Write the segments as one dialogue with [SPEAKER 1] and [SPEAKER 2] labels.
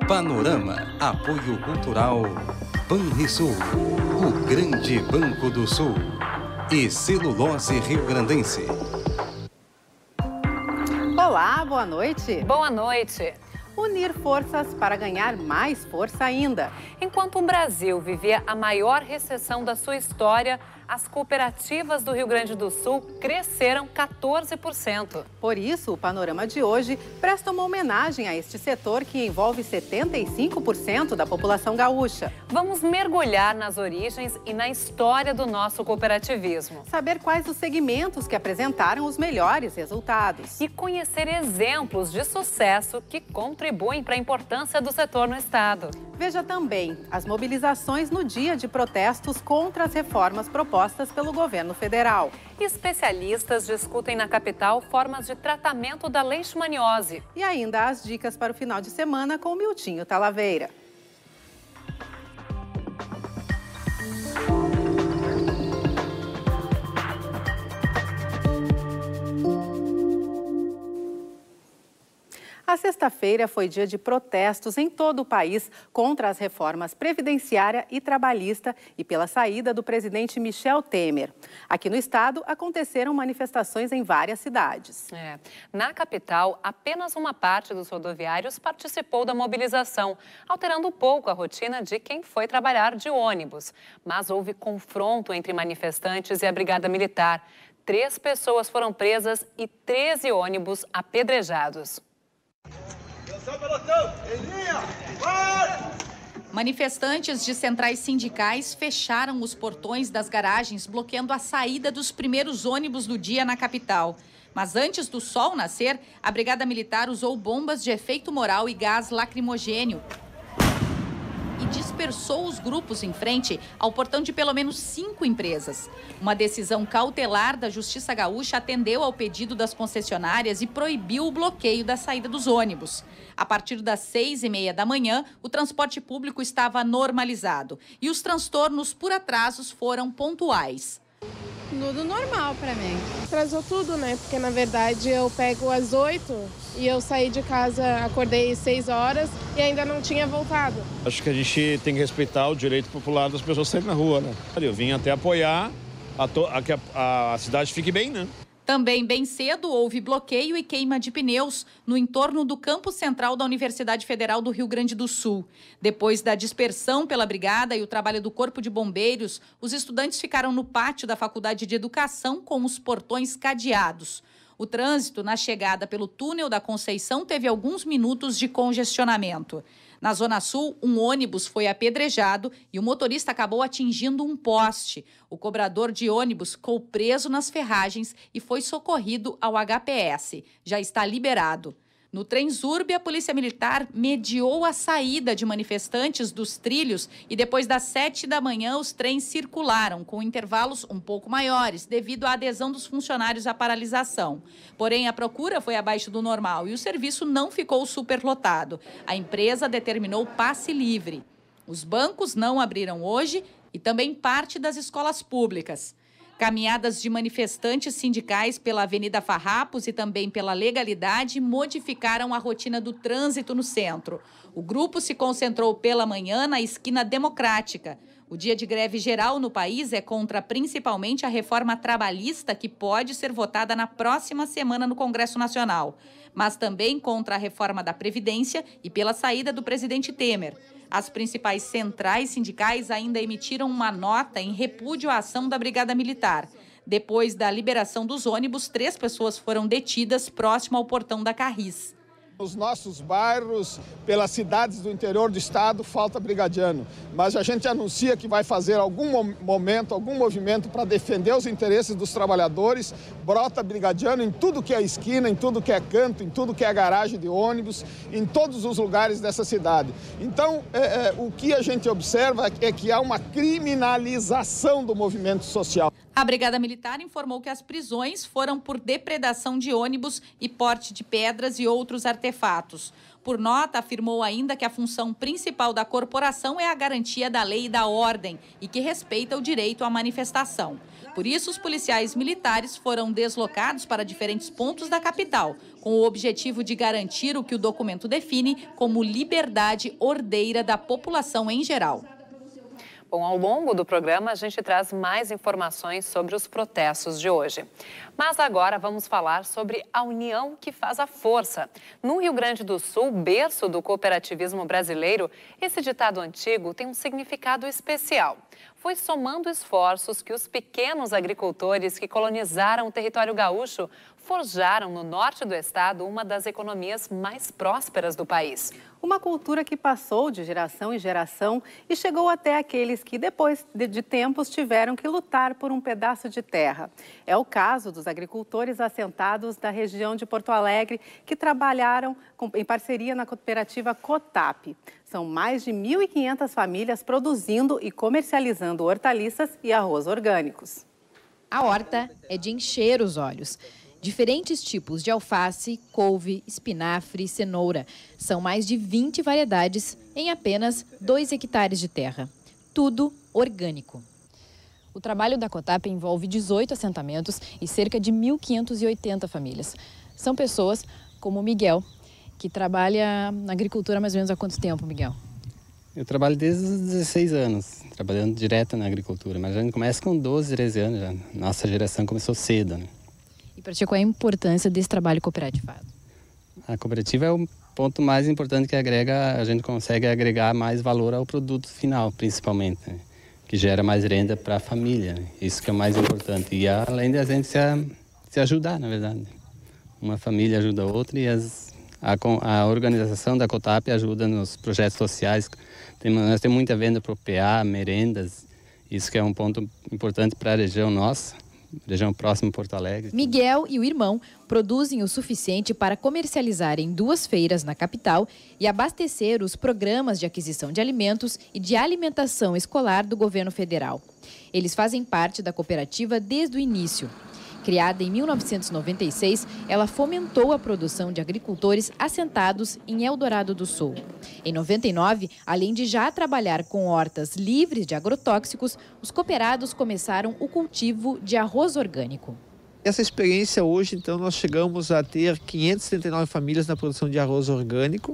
[SPEAKER 1] Panorama, apoio cultural, Banrisul, o grande Banco do Sul e Celulose Riograndense.
[SPEAKER 2] Olá, boa noite.
[SPEAKER 3] Boa noite.
[SPEAKER 2] Unir forças para ganhar mais força ainda.
[SPEAKER 3] Enquanto o Brasil vivia a maior recessão da sua história, as cooperativas do Rio Grande do Sul cresceram 14%.
[SPEAKER 2] Por isso, o Panorama de hoje presta uma homenagem a este setor que envolve 75% da população gaúcha.
[SPEAKER 3] Vamos mergulhar nas origens e na história do nosso cooperativismo.
[SPEAKER 2] Saber quais os segmentos que apresentaram os melhores resultados.
[SPEAKER 3] E conhecer exemplos de sucesso que contribuem para a importância do setor no estado.
[SPEAKER 2] Veja também as mobilizações no dia de protestos contra as reformas propostas pelo governo federal.
[SPEAKER 3] Especialistas discutem na capital formas de tratamento da leishmaniose.
[SPEAKER 2] E ainda as dicas para o final de semana com o Miltinho Talaveira. A sexta-feira foi dia de protestos em todo o país contra as reformas previdenciária e trabalhista e pela saída do presidente Michel Temer. Aqui no estado, aconteceram manifestações em várias cidades.
[SPEAKER 3] Na capital, apenas uma parte dos rodoviários participou da mobilização, alterando um pouco a rotina de quem foi trabalhar de ônibus. Mas houve confronto entre manifestantes e a Brigada Militar. 3 pessoas foram presas e 13 ônibus apedrejados.
[SPEAKER 4] Manifestantes de centrais sindicais fecharam os portões das garagens, bloqueando a saída dos primeiros ônibus do dia na capital. Mas antes do sol nascer, a Brigada Militar usou bombas de efeito moral e gás lacrimogênio e dispersou os grupos em frente ao portão de pelo menos 5 empresas. Uma decisão cautelar da Justiça Gaúcha atendeu ao pedido das concessionárias e proibiu o bloqueio da saída dos ônibus. A partir das 6h30 da manhã, o transporte público estava normalizado e os transtornos por atrasos foram pontuais.
[SPEAKER 5] Tudo normal para mim. Atrasou tudo, né? Porque na verdade eu pego às 8 e eu saí de casa, acordei às 6 horas e ainda não tinha voltado.
[SPEAKER 6] Acho que a gente tem que respeitar o direito popular das pessoas saírem na rua, né? Eu vim até apoiar que a cidade fique bem, né?
[SPEAKER 4] Também bem cedo houve bloqueio e queima de pneus no entorno do campus central da Universidade Federal do Rio Grande do Sul. Depois da dispersão pela brigada e o trabalho do Corpo de Bombeiros, os estudantes ficaram no pátio da Faculdade de Educação com os portões cadeados. O trânsito na chegada pelo túnel da Conceição teve alguns minutos de congestionamento. Na Zona Sul, um ônibus foi apedrejado e o motorista acabou atingindo um poste. O cobrador de ônibus ficou preso nas ferragens e foi socorrido ao HPS. Já está liberado. No Transurb, a Polícia Militar mediou a saída de manifestantes dos trilhos e depois das 7 da manhã os trens circularam com intervalos um pouco maiores devido à adesão dos funcionários à paralisação. Porém, a procura foi abaixo do normal e o serviço não ficou superlotado. A empresa determinou passe livre. Os bancos não abriram hoje e também parte das escolas públicas. Caminhadas de manifestantes sindicais pela Avenida Farrapos e também pela Legalidade modificaram a rotina do trânsito no centro. O grupo se concentrou pela manhã na esquina Democrática. O dia de greve geral no país é contra principalmente a reforma trabalhista que pode ser votada na próxima semana no Congresso Nacional, mas também contra a reforma da Previdência e pela saída do presidente Temer. As principais centrais sindicais ainda emitiram uma nota em repúdio à ação da Brigada Militar. Depois da liberação dos ônibus, 3 pessoas foram detidas próximo ao portão da Carris.
[SPEAKER 7] Nos nossos bairros, pelas cidades do interior do estado, falta brigadiano. Mas a gente anuncia que vai fazer algum momento, algum movimento para defender os interesses dos trabalhadores. Brota brigadiano em tudo que é esquina, em tudo que é canto, em tudo que é garagem de ônibus, em todos os lugares dessa cidade. Então, o que a gente observa é que há uma criminalização do movimento social.
[SPEAKER 4] A Brigada Militar informou que as prisões foram por depredação de ônibus e porte de pedras e outros artefatos. Por nota, afirmou ainda que a função principal da corporação é a garantia da lei e da ordem e que respeita o direito à manifestação. Por isso, os policiais militares foram deslocados para diferentes pontos da capital, com o objetivo de garantir o que o documento define como liberdade ordeira da população em geral.
[SPEAKER 3] Bom, ao longo do programa a gente traz mais informações sobre os protestos de hoje. Mas agora vamos falar sobre a união que faz a força. No Rio Grande do Sul, berço do cooperativismo brasileiro, esse ditado antigo tem um significado especial. Foi somando esforços que os pequenos agricultores que colonizaram o território gaúcho forjaram no norte do estado uma das economias mais prósperas do país.
[SPEAKER 2] Uma cultura que passou de geração em geração e chegou até aqueles que, depois de tempos, tiveram que lutar por um pedaço de terra. É o caso dos agricultores assentados da região de Porto Alegre, que trabalharam em parceria na cooperativa Cotap. São mais de 1.500 famílias produzindo e comercializando hortaliças e arroz orgânicos.
[SPEAKER 8] A horta é de encher os olhos. Diferentes tipos de alface, couve, espinafre e cenoura. São mais de 20 variedades em apenas 2 hectares de terra. Tudo orgânico. O trabalho da Cotap envolve 18 assentamentos e cerca de 1.580 famílias. São pessoas como o Miguel, que trabalha na agricultura há mais ou menos há quanto tempo, Miguel?
[SPEAKER 9] Eu trabalho desde os 16 anos, trabalhando direto na agricultura, mas a gente começa com 12, 13 anos já. Nossa geração começou cedo, né?
[SPEAKER 8] E para ti, qual é a importância desse trabalho cooperativado?
[SPEAKER 9] A cooperativa é o ponto mais importante que a gente consegue agregar mais valor ao produto final, principalmente, né? Que gera mais renda para a família, né? Isso que é o mais importante. E além de a gente se ajudar, na verdade. Uma família ajuda a outra e a organização da Cotap ajuda nos projetos sociais. Nós temos muita venda para o PA, merendas, isso que é um ponto importante para a região nossa. Região próxima a Porto Alegre.
[SPEAKER 8] Miguel e o irmão produzem o suficiente para comercializar em 2 feiras na capital e abastecer os programas de aquisição de alimentos e de alimentação escolar do governo federal. Eles fazem parte da cooperativa desde o início. Criada em 1996, ela fomentou a produção de agricultores assentados em Eldorado do Sul. Em 99, além de já trabalhar com hortas livres de agrotóxicos, os cooperados começaram o cultivo de arroz orgânico.
[SPEAKER 10] Essa experiência hoje, então, nós chegamos a ter 579 famílias na produção de arroz orgânico.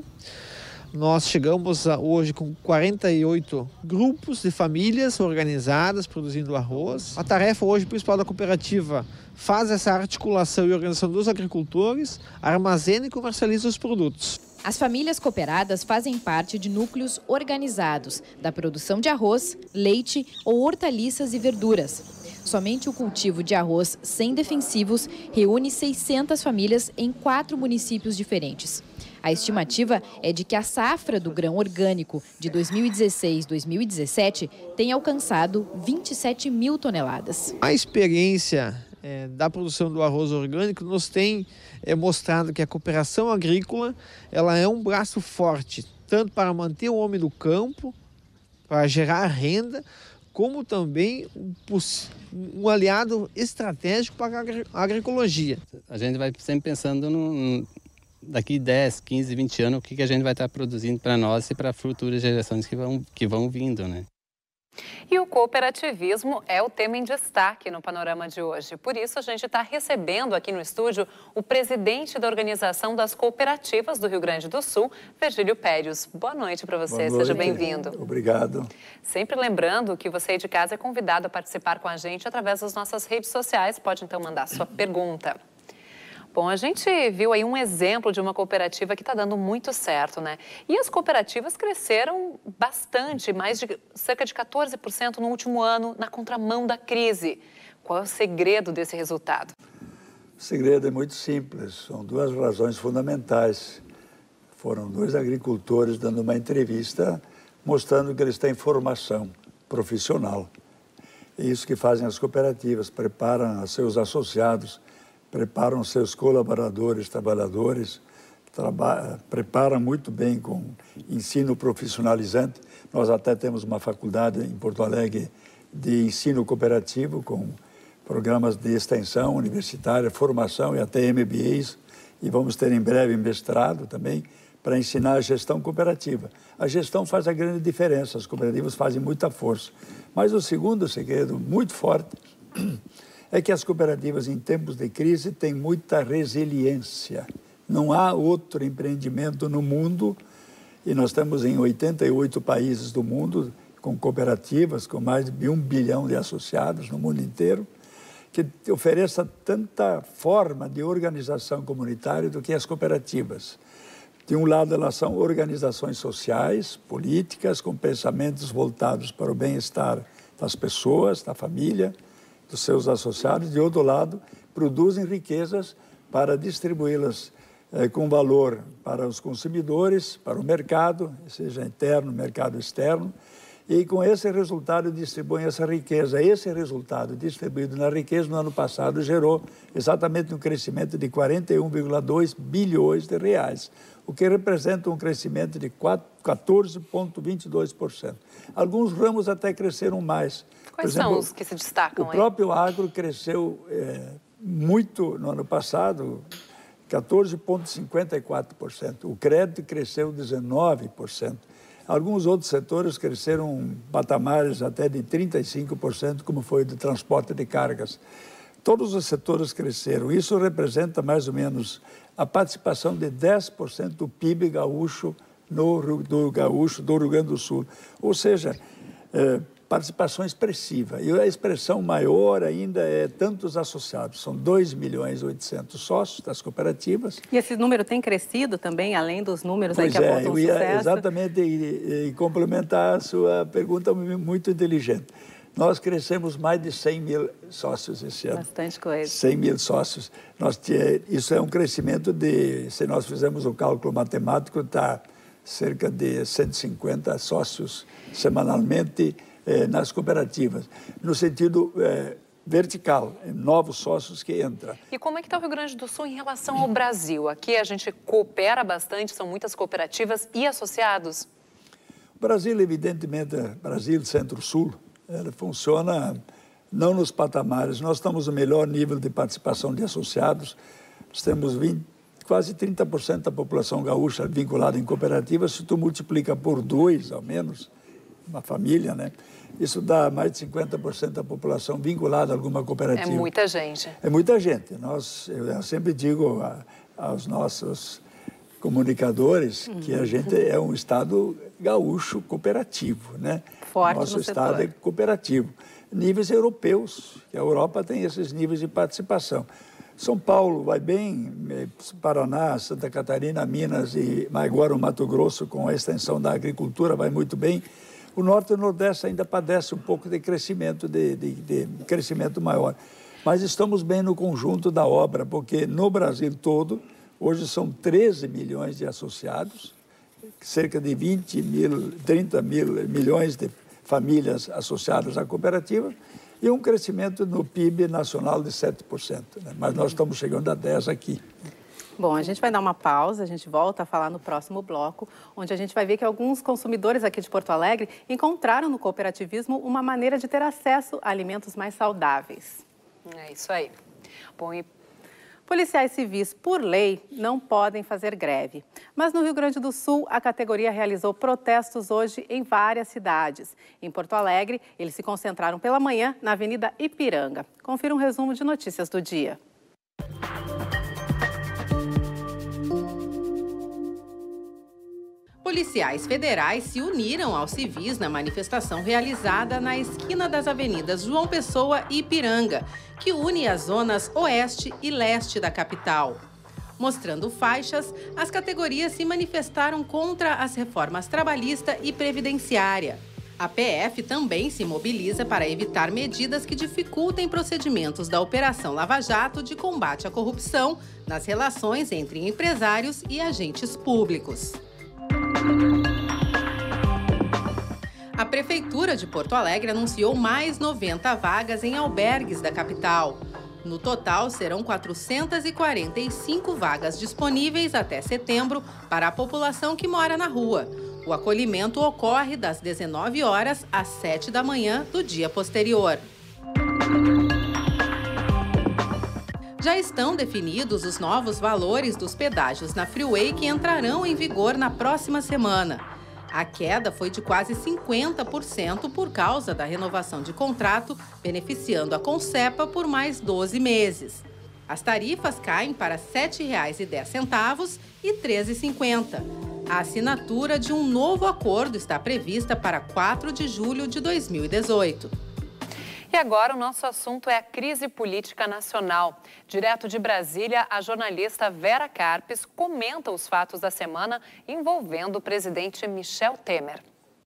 [SPEAKER 10] Nós chegamos hoje com 48 grupos de famílias organizadas produzindo arroz. A tarefa hoje principal da cooperativa faz essa articulação e organização dos agricultores, armazena e comercializa os produtos.
[SPEAKER 8] As famílias cooperadas fazem parte de núcleos organizados da produção de arroz, leite ou hortaliças e verduras. Somente o cultivo de arroz sem defensivos reúne 600 famílias em 4 municípios diferentes. A estimativa é de que a safra do grão orgânico de 2016-2017 tenha alcançado 27 mil toneladas.
[SPEAKER 10] A experiência da produção do arroz orgânico nos tem mostrado que a cooperação agrícola ela é um braço forte, tanto para manter o homem do campo, para gerar renda, como também um aliado estratégico para a agroecologia.
[SPEAKER 9] A gente vai sempre pensando daqui 10, 15, 20 anos, o que a gente vai estar produzindo para nós e para futuras gerações que vão vindo, né?
[SPEAKER 3] E o cooperativismo é o tema em destaque no Panorama de hoje. Por isso, a gente está recebendo aqui no estúdio o presidente da Organização das Cooperativas do Rio Grande do Sul, Virgílio Périos. Boa noite para você, seja bem-vindo.
[SPEAKER 11] Obrigado.
[SPEAKER 3] Sempre lembrando que você aí de casa é convidado a participar com a gente através das nossas redes sociais. Pode então mandar sua pergunta. Bom, a gente viu aí um exemplo de uma cooperativa que está dando muito certo, né? E as cooperativas cresceram bastante, cerca de 14% no último ano, na contramão da crise. Qual é o segredo desse resultado?
[SPEAKER 11] O segredo é muito simples, são 2 razões fundamentais. Foram 2 agricultores dando uma entrevista mostrando que eles têm formação profissional. É isso que fazem as cooperativas, preparam seus associados, preparam seus colaboradores, trabalhadores, preparam muito bem com ensino profissionalizante. Nós até temos uma faculdade em Porto Alegre de ensino cooperativo, com programas de extensão universitária, formação e até MBAs. E vamos ter em breve mestrado também, para ensinar a gestão cooperativa. A gestão faz a grande diferença, as cooperativas fazem muita força. Mas o segundo segredo, muito forte, é que as cooperativas, em tempos de crise, têm muita resiliência. Não há outro empreendimento no mundo, e nós estamos em 88 países do mundo, com cooperativas, com mais de 1 bilhão de associados no mundo inteiro, que ofereça tanta forma de organização comunitária do que as cooperativas. De um lado, elas são organizações sociais, políticas, com pensamentos voltados para o bem-estar das pessoas, da família, dos seus associados. De outro lado, produzem riquezas para distribuí-las com valor para os consumidores, para o mercado, seja interno, mercado externo, e com esse resultado distribuem essa riqueza. Esse resultado distribuído na riqueza no ano passado gerou exatamente um crescimento de 41,2 bilhões de reais, o que representa um crescimento de 14,22%. Alguns ramos até cresceram mais.
[SPEAKER 3] Quais são os que se destacam
[SPEAKER 11] aí? O próprio agro cresceu muito no ano passado, 14,54%. O crédito cresceu 19%. Alguns outros setores cresceram patamares até de 35%, como foi o de transporte de cargas. Todos os setores cresceram. Isso representa mais ou menos a participação de 10% do PIB gaúcho do Rio Grande do Sul. Ou seja, participação expressiva. E a expressão maior ainda é tantos associados. São 2.800.000 sócios das cooperativas.
[SPEAKER 2] E esse número tem crescido também, além dos números aí que apontam o sucesso?
[SPEAKER 11] Exatamente, e complementar a sua pergunta muito inteligente. Nós crescemos mais de 100.000 sócios esse ano.
[SPEAKER 2] Bastante coisa.
[SPEAKER 11] 100.000 sócios. Isso é um crescimento de, se nós fizermos o cálculo matemático, está cerca de 150 sócios semanalmente nas cooperativas, no sentido vertical, novos sócios que entram.
[SPEAKER 3] E como é que está o Rio Grande do Sul em relação ao Brasil? Aqui a gente coopera bastante, são muitas cooperativas e associados?
[SPEAKER 11] O Brasil, evidentemente, Brasil Centro-Sul, ela funciona não nos patamares. Nós estamos no melhor nível de participação de associados. Nós temos quase 30% da população gaúcha vinculada em cooperativas. Se tu multiplica por 2, ao menos, uma família, né? Isso dá mais de 50% da população vinculada a alguma cooperativa.
[SPEAKER 3] É muita gente.
[SPEAKER 11] É muita gente. Eu sempre digo aos nossos comunicadores que a gente é um estado gaúcho cooperativo, né?
[SPEAKER 2] Forte
[SPEAKER 11] Nosso
[SPEAKER 2] no
[SPEAKER 11] estado
[SPEAKER 2] setor.
[SPEAKER 11] É cooperativo. Níveis europeus, que a Europa tem esses níveis de participação. São Paulo vai bem, Paraná, Santa Catarina, Minas e agora o Mato Grosso, com a extensão da agricultura, vai muito bem. O Norte e o Nordeste ainda padece um pouco de crescimento, de crescimento maior. Mas estamos bem no conjunto da obra, porque no Brasil todo, hoje são 13 milhões de associados, cerca de 30 milhões de famílias associadas à cooperativa, e um crescimento no PIB nacional de 7%. Né? Mas nós estamos chegando a 10% aqui.
[SPEAKER 2] Bom, a gente vai dar uma pausa, a gente volta a falar no próximo bloco, onde a gente vai ver que alguns consumidores aqui de Porto Alegre encontraram no cooperativismo uma maneira de ter acesso a alimentos mais saudáveis.
[SPEAKER 3] É isso aí. Bom, e
[SPEAKER 2] policiais civis, por lei, não podem fazer greve. Mas no Rio Grande do Sul, a categoria realizou protestos hoje em várias cidades. Em Porto Alegre, eles se concentraram pela manhã na Avenida Ipiranga. Confira um resumo de notícias do dia. Policiais federais se uniram aos civis na manifestação realizada na esquina das avenidas João Pessoa e Ipiranga, que une as zonas oeste e leste da capital. Mostrando faixas, as categorias se manifestaram contra as reformas trabalhista e previdenciária. A PF também se mobiliza para evitar medidas que dificultem procedimentos da Operação Lava Jato de combate à corrupção nas relações entre empresários e agentes públicos. A Prefeitura de Porto Alegre anunciou mais 90 vagas em albergues da capital. No total, serão 445 vagas disponíveis até setembro para a população que mora na rua. O acolhimento ocorre das 19 horas às 7 da manhã do dia posterior. Já estão definidos os novos valores dos pedágios na Freeway que entrarão em vigor na próxima semana. A queda foi de quase 50% por causa da renovação de contrato, beneficiando a Concepa por mais 12 meses. As tarifas caem para R$ 7,10 e R$ 13,50. A assinatura de um novo acordo está prevista para 4 de julho de 2018.
[SPEAKER 3] E agora o nosso assunto é a crise política nacional. Direto de Brasília, a jornalista Vera Carpes comenta os fatos da semana envolvendo o presidente Michel Temer.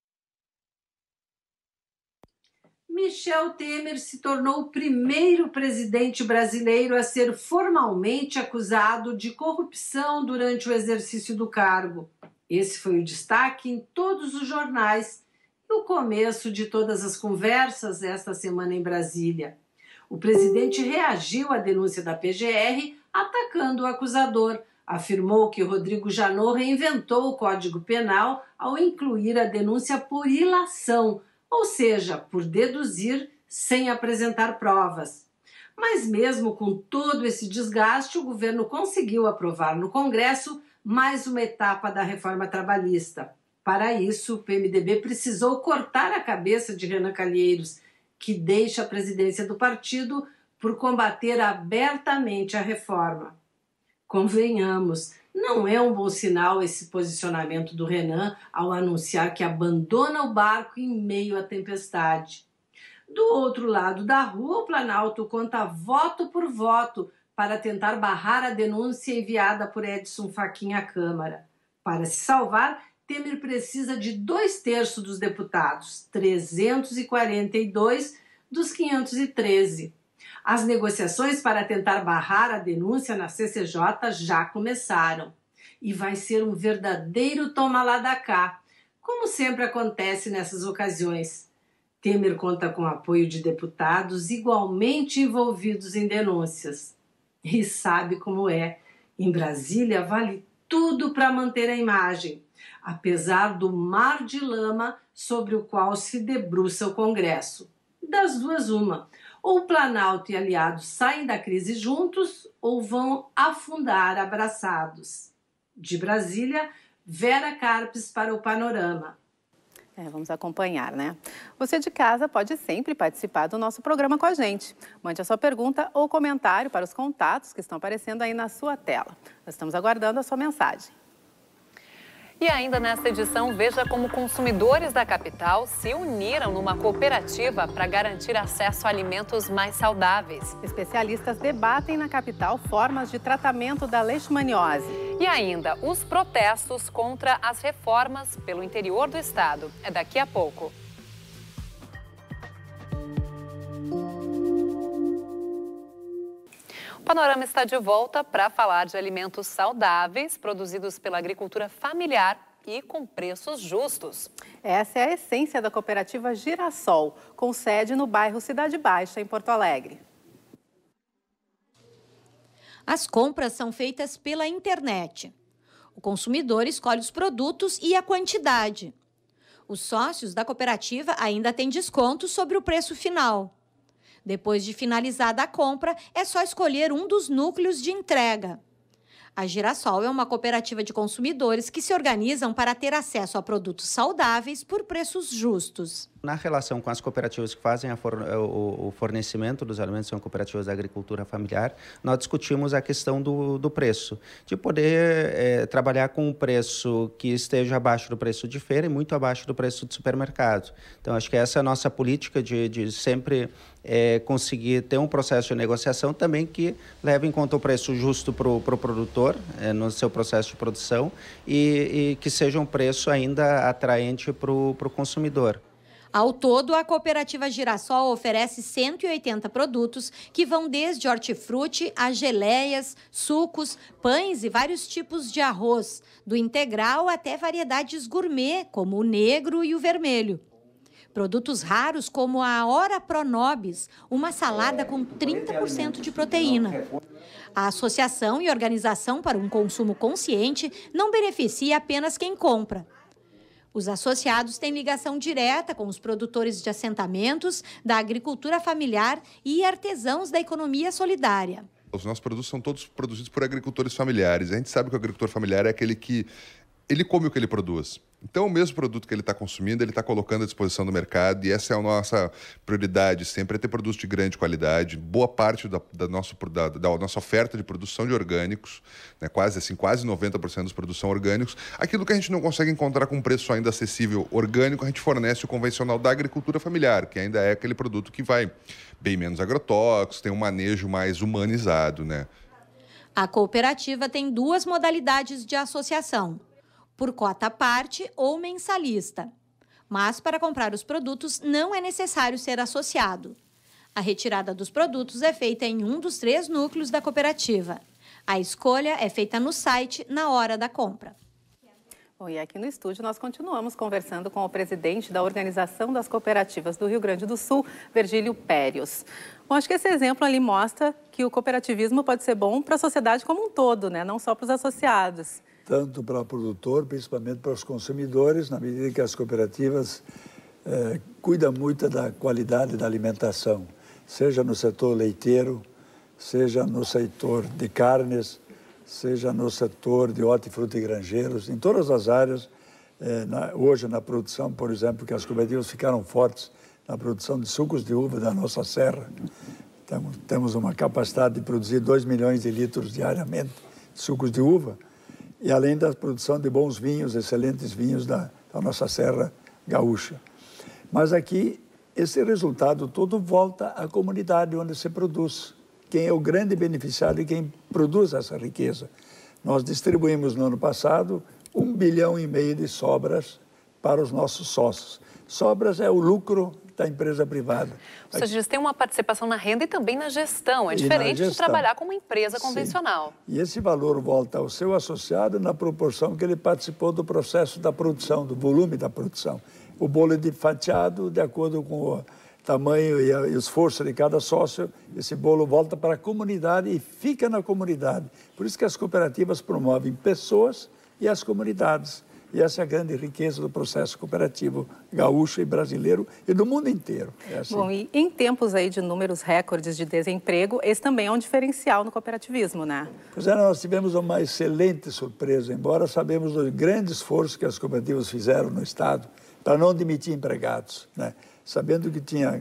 [SPEAKER 12] Michel Temer se tornou o primeiro presidente brasileiro a ser formalmente acusado de corrupção durante o exercício do cargo. Esse foi o destaque em todos os jornais. No começo de todas as conversas esta semana em Brasília, o presidente reagiu à denúncia da PGR atacando o acusador. Afirmou que Rodrigo Janot reinventou o Código Penal ao incluir a denúncia por ilação, ou seja, por deduzir sem apresentar provas. Mas mesmo com todo esse desgaste, o governo conseguiu aprovar no Congresso mais uma etapa da reforma trabalhista. Para isso, o PMDB precisou cortar a cabeça de Renan Calheiros, que deixa a presidência do partido por combater abertamente a reforma. Convenhamos, não é um bom sinal esse posicionamento do Renan ao anunciar que abandona o barco em meio à tempestade. Do outro lado da rua, o Planalto conta voto por voto para tentar barrar a denúncia enviada por Edson Fachin à Câmara. Para se salvar, Temer precisa de 2/3 dos deputados, 342 dos 513. As negociações para tentar barrar a denúncia na CCJ já começaram. E vai ser um verdadeiro toma lá da cá, como sempre acontece nessas ocasiões. Temer conta com o apoio de deputados igualmente envolvidos em denúncias. E sabe como é, em Brasília vale tudo para manter a imagem, apesar do mar de lama sobre o qual se debruça o Congresso. Das duas, uma. Ou o Planalto e aliados saem da crise juntos ou vão afundar abraçados. De Brasília, Vera Carpes para o Panorama.
[SPEAKER 2] Vamos acompanhar, né? Você de casa pode sempre participar do nosso programa com a gente. Mande a sua pergunta ou comentário para os contatos que estão aparecendo aí na sua tela. Nós estamos aguardando a sua mensagem.
[SPEAKER 3] E ainda nesta edição, veja como consumidores da capital se uniram numa cooperativa para garantir acesso a alimentos mais saudáveis.
[SPEAKER 2] Especialistas debatem na capital formas de tratamento da leishmaniose.
[SPEAKER 3] E ainda, os protestos contra as reformas pelo interior do estado. É daqui a pouco. O Panorama está de volta para falar de alimentos saudáveis, produzidos pela agricultura familiar e com preços justos.
[SPEAKER 2] Essa é a essência da cooperativa Girassol, com sede no bairro Cidade Baixa, em Porto Alegre.
[SPEAKER 13] As compras são feitas pela internet. O consumidor escolhe os produtos e a quantidade. Os sócios da cooperativa ainda têm desconto sobre o preço final. Depois de finalizada a compra, é só escolher um dos núcleos de entrega. A Girassol é uma cooperativa de consumidores que se organizam para ter acesso a produtos saudáveis por preços justos.
[SPEAKER 14] Na relação com as cooperativas que fazem o fornecimento dos alimentos, são cooperativas da agricultura familiar, nós discutimos a questão do preço, de poder trabalhar com um preço que esteja abaixo do preço de feira e muito abaixo do preço de supermercado. Então, acho que essa é a nossa política de sempre conseguir ter um processo de negociação também que leve em conta o preço justo para o produtor no seu processo de produção e que seja um preço ainda atraente para o consumidor.
[SPEAKER 13] Ao todo, a cooperativa Girassol oferece 180 produtos que vão desde hortifruti a geleias, sucos, pães e vários tipos de arroz, do integral até variedades gourmet, como o negro e o vermelho. Produtos raros como a Ora Pronobis, uma salada com 30% de proteína. A Associação e Organização para um Consumo Consciente não beneficia apenas quem compra. Os associados têm ligação direta com os produtores de assentamentos, da agricultura familiar e artesãos da economia solidária.
[SPEAKER 15] Os nossos produtos são todos produzidos por agricultores familiares. A gente sabe que o agricultor familiar é aquele que ele come o que ele produz. Então, o mesmo produto que ele está consumindo, ele está colocando à disposição do mercado, e essa é a nossa prioridade sempre, é ter produtos de grande qualidade. Boa parte da nossa oferta de produção de orgânicos, né, quase 90% dos produtos são orgânicos. Aquilo que a gente não consegue encontrar com um preço ainda acessível orgânico, a gente fornece o convencional da agricultura familiar, que ainda é aquele produto que vai bem menos agrotóxicos, tem um manejo mais humanizado, né?
[SPEAKER 13] A cooperativa tem 2 modalidades de associação: por cota à parte ou mensalista. Mas para comprar os produtos não é necessário ser associado. A retirada dos produtos é feita em um dos 3 núcleos da cooperativa. A escolha é feita no site na hora da compra.
[SPEAKER 2] Bom, e aqui no estúdio nós continuamos conversando com o presidente da Organização das Cooperativas do Rio Grande do Sul, Virgílio Périos. Bom, acho que esse exemplo ali mostra que o cooperativismo pode ser bom para a sociedade como um todo, né? Não só para os associados.
[SPEAKER 11] Tanto para o produtor, principalmente para os consumidores, na medida que as cooperativas cuidam muito da qualidade da alimentação, seja no setor leiteiro, seja no setor de carnes, seja no setor de hortifruti e granjeiros, em todas as áreas. Hoje, na produção, por exemplo, que as cooperativas ficaram fortes na produção de sucos de uva da nossa serra. Temos uma capacidade de produzir 2 milhões de litros diariamente de sucos de uva, e além da produção de bons vinhos, excelentes vinhos da nossa serra gaúcha. Mas aqui, esse resultado todo volta à comunidade onde se produz. Quem é o grande beneficiário e quem produz essa riqueza. Nós distribuímos no ano passado 1,5 bilhão de sobras para os nossos sócios. Sobras é o lucro da empresa privada.
[SPEAKER 3] Ou seja, eles têm uma participação na renda e também na gestão. É diferente de trabalhar como uma empresa convencional.
[SPEAKER 11] Sim. E esse valor volta ao seu associado na proporção que ele participou do processo da produção, do volume da produção. O bolo é fatiado de acordo com o tamanho e o esforço de cada sócio. Esse bolo volta para a comunidade e fica na comunidade. Por isso que as cooperativas promovem pessoas e as comunidades. E essa é a grande riqueza do processo cooperativo gaúcho e brasileiro e do mundo inteiro. É assim.
[SPEAKER 2] Bom, e em tempos aí de números recordes de desemprego, esse também é um diferencial no cooperativismo, né?
[SPEAKER 11] Pois é, nós tivemos uma excelente surpresa, embora sabemos do grande esforço que as cooperativas fizeram no Estado para não demitir empregados, né? Sabendo que tinha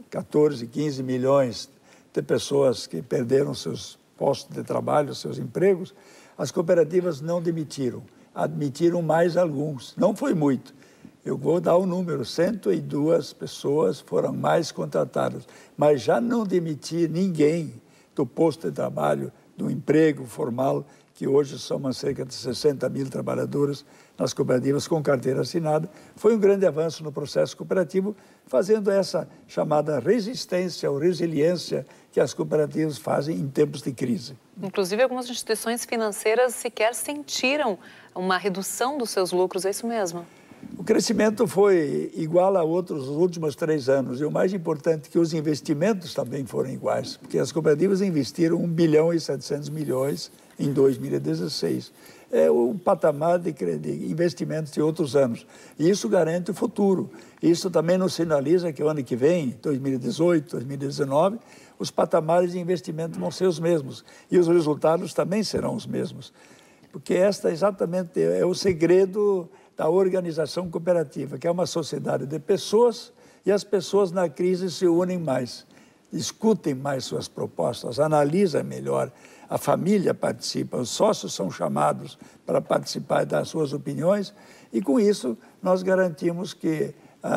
[SPEAKER 11] 14, 15 milhões de pessoas que perderam seus postos de trabalho, seus empregos, as cooperativas não demitiram. Admitiram mais alguns, não foi muito. Eu vou dar o número, 102 pessoas foram mais contratadas, mas já não demitir ninguém do posto de trabalho, do emprego formal, que hoje somam cerca de 60 mil trabalhadores nas cooperativas com carteira assinada. Foi um grande avanço no processo cooperativo, fazendo essa chamada resistência ou resiliência que as cooperativas fazem em tempos de crise.
[SPEAKER 3] Inclusive, algumas instituições financeiras sequer sentiram uma redução dos seus lucros, é isso mesmo?
[SPEAKER 11] O crescimento foi igual a outros nos últimos 3 anos. E o mais importante é que os investimentos também foram iguais, porque as cooperativas investiram 1 bilhão e 700 milhões em 2016. É o patamar de investimentos de outros anos. E isso garante o futuro. Isso também nos sinaliza que o ano que vem, 2018, 2019, os patamares de investimento vão ser os mesmos. E os resultados também serão os mesmos. Porque esta exatamente é o segredo da organização cooperativa, que é uma sociedade de pessoas, e as pessoas na crise se unem mais, discutem mais suas propostas, analisam melhor, a família participa, os sócios são chamados para participar das suas opiniões, e com isso nós garantimos que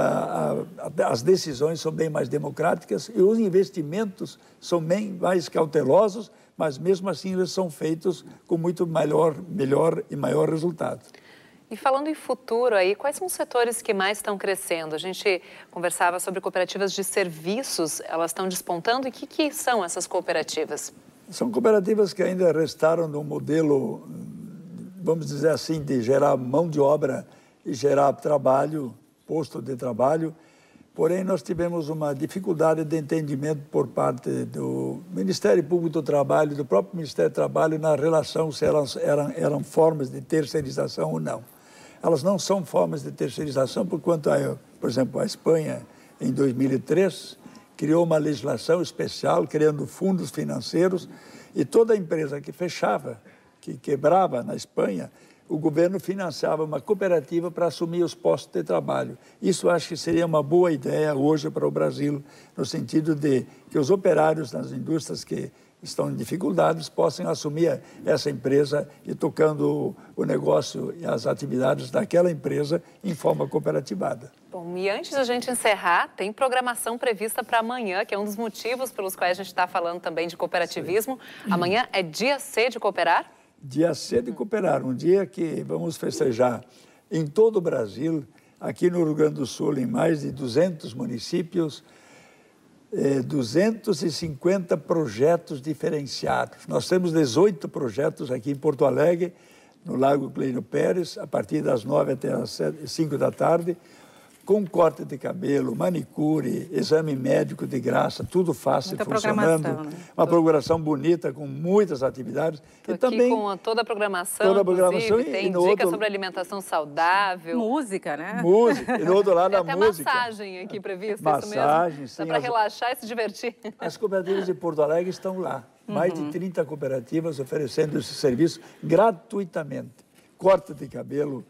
[SPEAKER 11] as decisões são bem mais democráticas e os investimentos são bem mais cautelosos, mas mesmo assim eles são feitos com muito melhor e maior resultado.
[SPEAKER 3] E falando em futuro aí, quais são os setores que mais estão crescendo? A gente conversava sobre cooperativas de serviços, elas estão despontando, e o que são essas cooperativas?
[SPEAKER 11] São cooperativas que ainda restaram no modelo, vamos dizer assim, de gerar mão de obra e gerar trabalho, posto de trabalho. Porém, nós tivemos uma dificuldade de entendimento por parte do Ministério Público do Trabalho, do próprio Ministério do Trabalho, na relação se elas eram formas de terceirização ou não. Elas não são formas de terceirização, porquanto, por exemplo, a Espanha, em 2003, criou uma legislação especial, criando fundos financeiros, E toda empresa que fechava, que quebrava na Espanha, o governo financiava uma cooperativa para assumir os postos de trabalho. Isso acho que seria uma boa ideia hoje para o Brasil, no sentido de que os operários nas indústrias que estão em dificuldades possam assumir essa empresa e tocando o negócio e as atividades daquela empresa em forma cooperativada.
[SPEAKER 3] Bom, e antes da gente encerrar, tem programação prevista para amanhã, que é um dos motivos pelos quais a gente está falando também de cooperativismo. Sim. Amanhã é dia C de cooperar?
[SPEAKER 11] Dia C de cooperar, um dia que vamos festejar em todo o Brasil, aqui no Rio Grande do Sul, em mais de 200 municípios, 250 projetos diferenciados. Nós temos 18 projetos aqui em Porto Alegre, no Lago Cleino Pérez, a partir das 9 até as 5 da tarde, com corte de cabelo, manicure, exame médico de graça, tudo fácil, funcionando. Né? Uma programação bonita, com muitas atividades.
[SPEAKER 3] E também com toda a programação, tem dicas sobre alimentação saudável.
[SPEAKER 2] Música, né?
[SPEAKER 11] Música, e do outro lado a música.
[SPEAKER 3] Tem massagem aqui prevista,
[SPEAKER 11] massagem,
[SPEAKER 3] isso mesmo? Dá para relaxar e se divertir.
[SPEAKER 11] As cooperativas de Porto Alegre estão lá. Mais de 30 cooperativas oferecendo esse serviço gratuitamente. Corte de cabelo,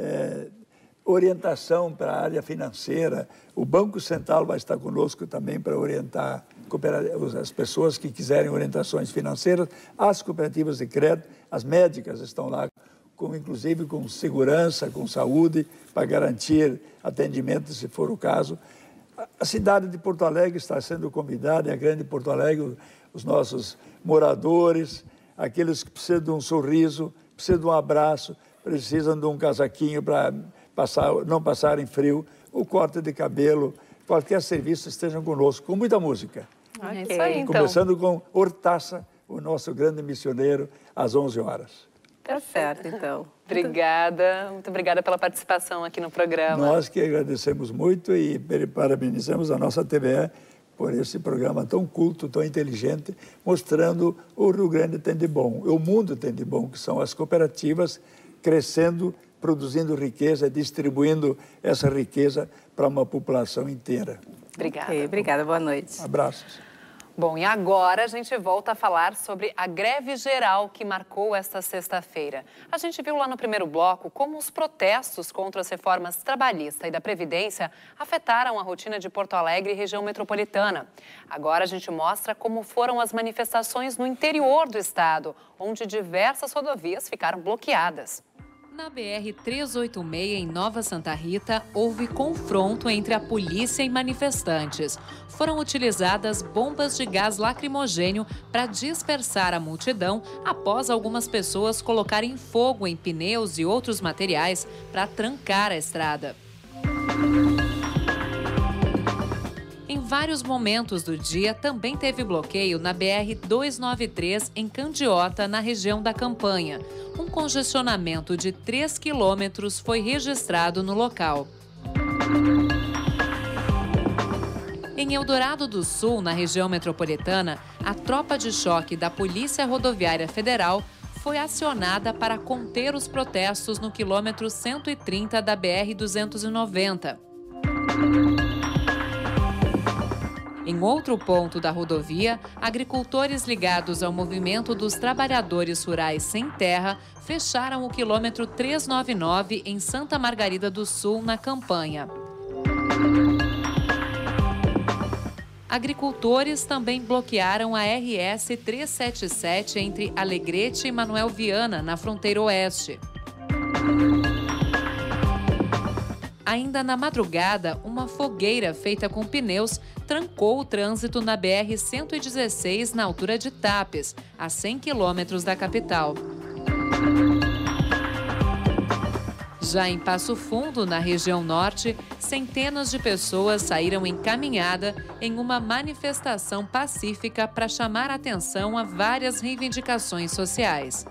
[SPEAKER 11] orientação para a área financeira. O Banco Central vai estar conosco também para orientar as pessoas que quiserem orientações financeiras. As cooperativas de crédito, as médicas estão lá, inclusive com segurança, com saúde, para garantir atendimento, se for o caso. A cidade de Porto Alegre está sendo convidada, a grande Porto Alegre, os nossos moradores, aqueles que precisam de um sorriso, precisam de um abraço, precisam de um casaquinho para não passarem frio, o corte de cabelo, qualquer serviço estejam conosco, com muita música.
[SPEAKER 3] É isso aí, então.
[SPEAKER 11] Começando com Hortaça, o nosso grande missioneiro, às 11 horas.
[SPEAKER 2] Tá certo, então.
[SPEAKER 3] Obrigada, muito obrigada pela participação aqui no programa.
[SPEAKER 11] Nós que agradecemos muito e parabenizamos a nossa TVE por esse programa tão culto, tão inteligente, mostrando o Rio Grande tem de bom, o mundo tem de bom, que são as cooperativas crescendo, produzindo riqueza, distribuindo essa riqueza para uma população inteira.
[SPEAKER 3] Obrigada.
[SPEAKER 2] Obrigada, boa noite.
[SPEAKER 11] Abraços.
[SPEAKER 3] Bom, e agora a gente volta a falar sobre a greve geral que marcou esta sexta-feira. A gente viu lá no primeiro bloco como os protestos contra as reformas trabalhista e da Previdência afetaram a rotina de Porto Alegre e região metropolitana. Agora a gente mostra como foram as manifestações no interior do estado, onde diversas rodovias ficaram bloqueadas. Na BR-386, em Nova Santa Rita, houve confronto entre a polícia e manifestantes. Foram utilizadas bombas de gás lacrimogênio para dispersar a multidão após algumas pessoas colocarem fogo em pneus e outros materiais para trancar a estrada. Em vários momentos do dia, também teve bloqueio na BR-293, em Candiota, na região da Campanha. Um congestionamento de 3 quilômetros foi registrado no local. Em Eldorado do Sul, na região metropolitana, a tropa de choque da Polícia Rodoviária Federal foi acionada para conter os protestos no quilômetro 130 da BR-290. Em outro ponto da rodovia, agricultores ligados ao movimento dos trabalhadores rurais sem terra fecharam o quilômetro 399 em Santa Margarida do Sul, na Campanha. Agricultores também bloquearam a RS 377 entre Alegrete e Manuel Viana, na fronteira oeste. Ainda na madrugada, uma fogueira feita com pneus trancou o trânsito na BR-116 na altura de Tapes, a 100 quilômetros da capital. Já em Passo Fundo, na região norte, centenas de pessoas saíram em caminhada em uma manifestação pacífica para chamar atenção a várias reivindicações sociais.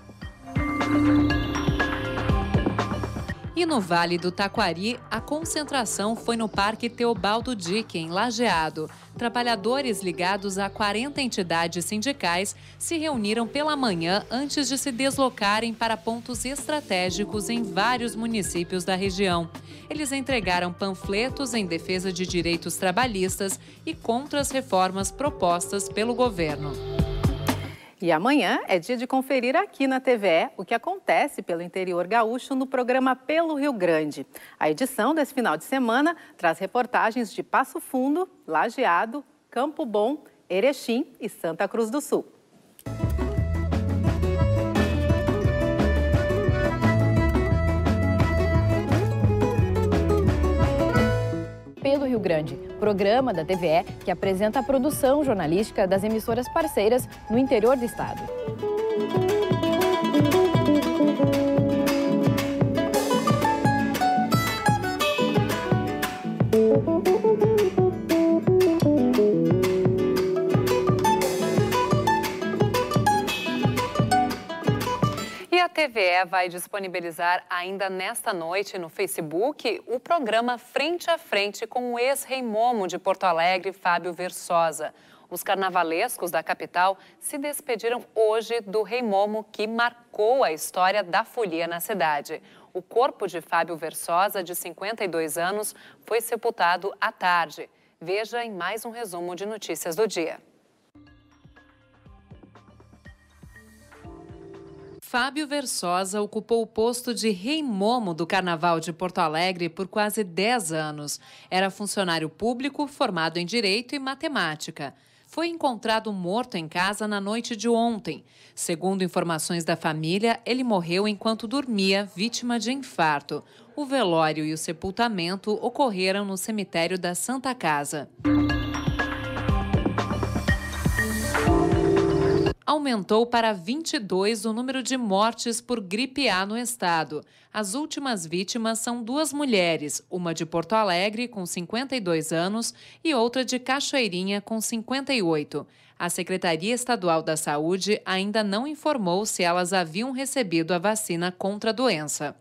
[SPEAKER 3] E no Vale do Taquari, a concentração foi no Parque Teobaldo Dick, em Lajeado. Trabalhadores ligados a 40 entidades sindicais se reuniram pela manhã antes de se deslocarem para pontos estratégicos em vários municípios da região. Eles entregaram panfletos em defesa de direitos trabalhistas e contra as reformas propostas pelo governo.
[SPEAKER 2] E amanhã é dia de conferir aqui na TVE o que acontece pelo interior gaúcho no programa Pelo Rio Grande. A edição desse final de semana traz reportagens de Passo Fundo, Lajeado, Campo Bom, Erechim e Santa Cruz do Sul.
[SPEAKER 8] Pelo Rio Grande, programa da TVE que apresenta a produção jornalística das emissoras parceiras no interior do estado.
[SPEAKER 3] A TVE vai disponibilizar ainda nesta noite no Facebook o programa Frente a Frente com o ex-rei Momo de Porto Alegre, Fábio Versosa. Os carnavalescos da capital se despediram hoje do rei Momo, que marcou a história da folia na cidade. O corpo de Fábio Versosa, de 52 anos, foi sepultado à tarde. Veja em mais um resumo de notícias do dia. Fábio Versosa ocupou o posto de Rei Momo do Carnaval de Porto Alegre por quase 10 anos. Era funcionário público formado em Direito e Matemática. Foi encontrado morto em casa na noite de ontem. Segundo informações da família, ele morreu enquanto dormia, vítima de infarto. O velório e o sepultamento ocorreram no cemitério da Santa Casa. Aumentou para 22 o número de mortes por gripe A no estado. As últimas vítimas são duas mulheres, uma de Porto Alegre, com 52 anos, e outra de Cachoeirinha, com 58. A Secretaria Estadual da Saúde ainda não informou se elas haviam recebido a vacina contra a doença.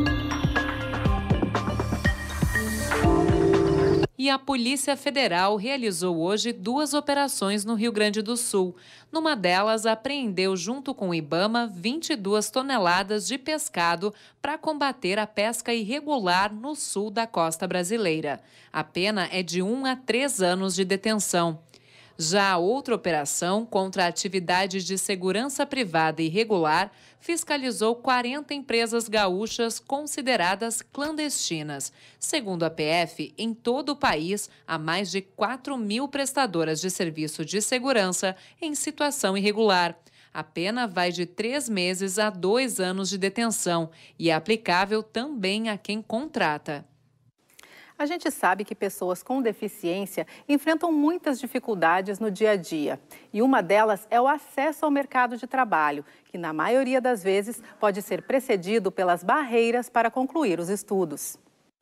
[SPEAKER 3] E a Polícia Federal realizou hoje 2 operações no Rio Grande do Sul. Numa delas, apreendeu junto com o IBAMA 22 toneladas de pescado para combater a pesca irregular no sul da costa brasileira. A pena é de 1 a 3 anos de detenção. Já a outra operação contra atividades de segurança privada irregular fiscalizou 40 empresas gaúchas consideradas clandestinas. Segundo a PF, em todo o país, há mais de 4.000 prestadoras de serviço de segurança em situação irregular. A pena vai de 3 meses a 2 anos de detenção e é aplicável também a quem contrata.
[SPEAKER 2] A gente sabe que pessoas com deficiência enfrentam muitas dificuldades no dia a dia. E uma delas é o acesso ao mercado de trabalho, que na maioria das vezes pode ser precedido pelas barreiras para concluir os estudos.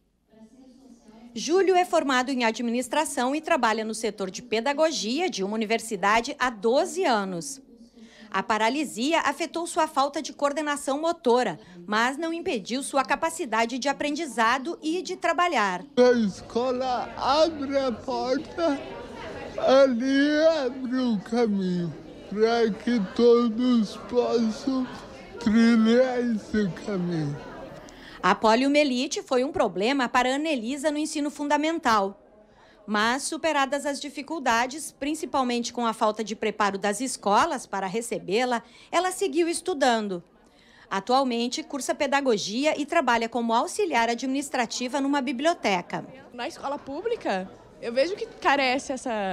[SPEAKER 13] Júlio é formado em administração e trabalha no setor de pedagogia de uma universidade há 12 anos. A paralisia afetou sua falta de coordenação motora, mas não impediu sua capacidade de aprendizado e de trabalhar.
[SPEAKER 16] A escola abre a porta, ali abre o caminho, para que todos possam trilhar esse caminho.
[SPEAKER 13] A poliomielite foi um problema para Anelisa no ensino fundamental. Mas, superadas as dificuldades, principalmente com a falta de preparo das escolas para recebê-la, ela seguiu estudando. Atualmente, cursa pedagogia e trabalha como auxiliar administrativa numa biblioteca.
[SPEAKER 17] Na escola pública, eu vejo que carece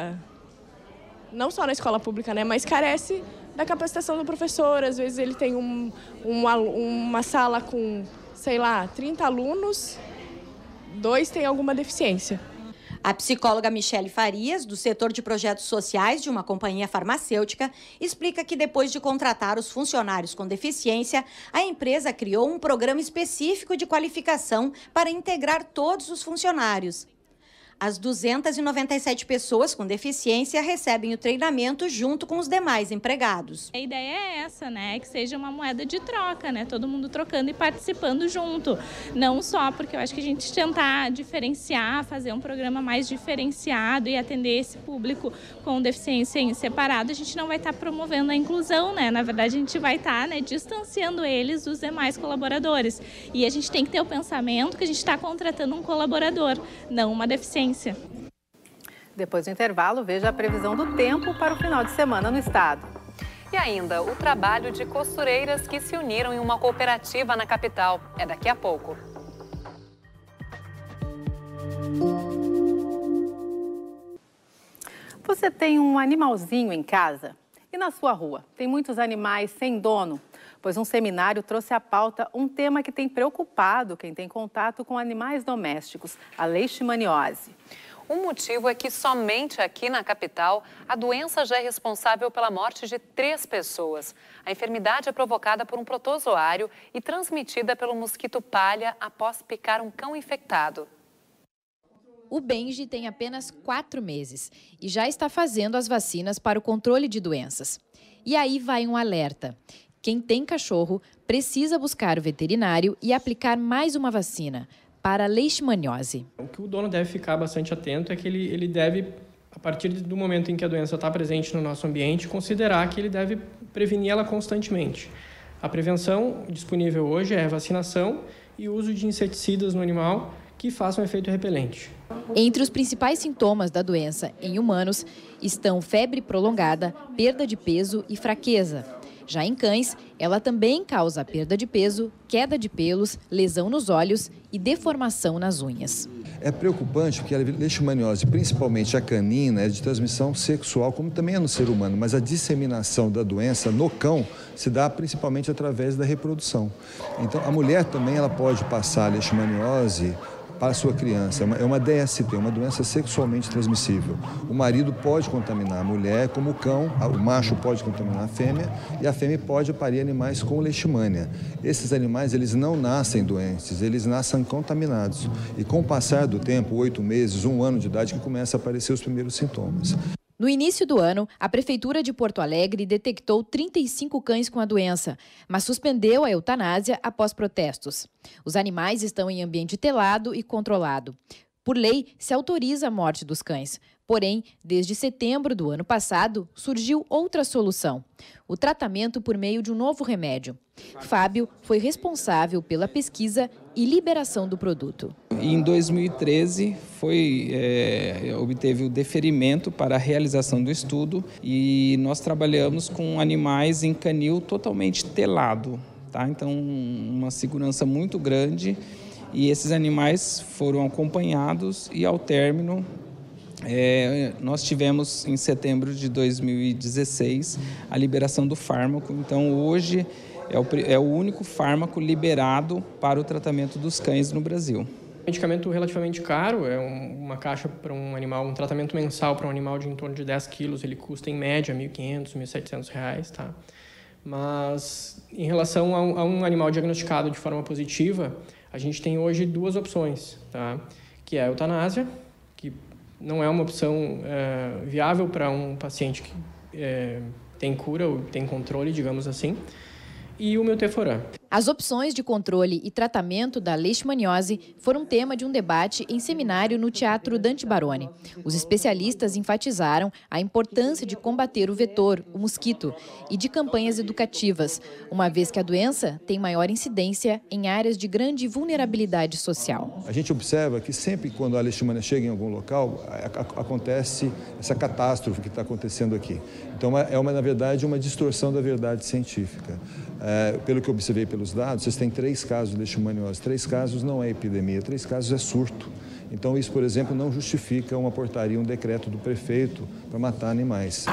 [SPEAKER 17] não só na escola pública, né, mas carece da capacitação do professor. Às vezes ele tem uma sala com, sei lá, 30 alunos, 2 têm alguma deficiência.
[SPEAKER 13] A psicóloga Michele Farias, do setor de projetos sociais de uma companhia farmacêutica, explica que depois de contratar os funcionários com deficiência, a empresa criou um programa específico de qualificação para integrar todos os funcionários. As 297 pessoas com deficiência recebem o treinamento junto com os demais empregados.
[SPEAKER 18] A ideia é essa, né? Que seja uma moeda de troca, né? Todo mundo trocando e participando junto. Não só porque eu acho que a gente tentar diferenciar, fazer um programa mais diferenciado e atender esse público com deficiência em separado, a gente não vai estar promovendo a inclusão, né? Na verdade, a gente vai estar, né, distanciando eles dos demais colaboradores. E a gente tem que ter o pensamento que a gente está contratando um colaborador, não uma deficiência.
[SPEAKER 2] Depois do intervalo, veja a previsão do tempo para o final de semana no estado.
[SPEAKER 3] E ainda o trabalho de costureiras que se uniram em uma cooperativa na capital. É daqui a pouco.
[SPEAKER 2] Você tem um animalzinho em casa? E na sua rua? Tem muitos animais sem dono? Pois um seminário trouxe à pauta um tema que tem preocupado quem tem contato com animais domésticos, a leishmaniose.
[SPEAKER 3] O motivo é que somente aqui na capital, a doença já é responsável pela morte de 3 pessoas. A enfermidade é provocada por um protozoário e transmitida pelo mosquito palha após picar um cão infectado.
[SPEAKER 8] O Benji tem apenas 4 meses e já está fazendo as vacinas para o controle de doenças. E aí vai um alerta. Quem tem cachorro precisa buscar o veterinário e aplicar mais uma vacina para a leishmaniose.
[SPEAKER 19] O que o dono deve ficar bastante atento é que ele deve, a partir do momento em que a doença está presente no nosso ambiente, considerar que ele deve prevenir ela constantemente. A prevenção disponível hoje é a vacinação e o uso de inseticidas no animal que façam efeito repelente.
[SPEAKER 8] Entre os principais sintomas da doença em humanos estão febre prolongada, perda de peso e fraqueza. Já em cães, ela também causa perda de peso, queda de pelos, lesão nos olhos e deformação nas unhas.
[SPEAKER 20] É preocupante porque a leishmaniose, principalmente a canina, é de transmissão sexual, como também é no ser humano, mas a disseminação da doença no cão se dá principalmente através da reprodução. Então, a mulher também ela pode passar a leishmaniose para a sua criança. É uma DST, uma doença sexualmente transmissível. O marido pode contaminar a mulher, como o cão, o macho pode contaminar a fêmea e a fêmea pode parir animais com leishmania. Esses animais, eles não nascem doentes, eles nascem contaminados. E com o passar do tempo, 8 meses, 1 ano de idade, que começa a aparecer os primeiros sintomas.
[SPEAKER 8] No início do ano, a Prefeitura de Porto Alegre detectou 35 cães com a doença, mas suspendeu a eutanásia após protestos. Os animais estão em ambiente telado e controlado. Por lei, se autoriza a morte dos cães. Porém, desde setembro do ano passado, surgiu outra solução: o tratamento por meio de um novo remédio. Fábio foi responsável pela pesquisa e liberação do produto.
[SPEAKER 21] Em 2013, obteve o deferimento para a realização do estudo e nós trabalhamos com animais em canil totalmente telado, tá? Então, uma segurança muito grande, e esses animais foram acompanhados e, ao término, nós tivemos em setembro de 2016 a liberação do fármaco. Então, hoje é o único fármaco liberado para o tratamento dos cães no Brasil.
[SPEAKER 19] Medicamento relativamente caro, é uma caixa para um animal, um tratamento mensal para um animal de em torno de 10 quilos, ele custa em média R$ 1.500, R$ 1.700, tá? Mas em relação a um animal diagnosticado de forma positiva, a gente tem hoje 2 opções, tá? Que é a eutanásia, que não é uma opção viável para um paciente que tem cura ou tem controle, digamos assim, e o Milteforam.
[SPEAKER 8] As opções de controle e tratamento da leishmaniose foram tema de um debate em seminário no Teatro Dante Baroni. Os especialistas enfatizaram a importância de combater o vetor, o mosquito, e de campanhas educativas, uma vez que a doença tem maior incidência em áreas de grande vulnerabilidade social.
[SPEAKER 20] A gente observa que sempre quando a leishmania chega em algum local, acontece essa catástrofe que está acontecendo aqui. Então, na verdade, uma distorção da verdade científica. Pelo que eu observei pelos dados, vocês têm 3 casos de leishmaniose. 3 casos não é epidemia, 3 casos é surto. Então, isso, por exemplo, não justifica uma portaria, um decreto do prefeito para matar animais.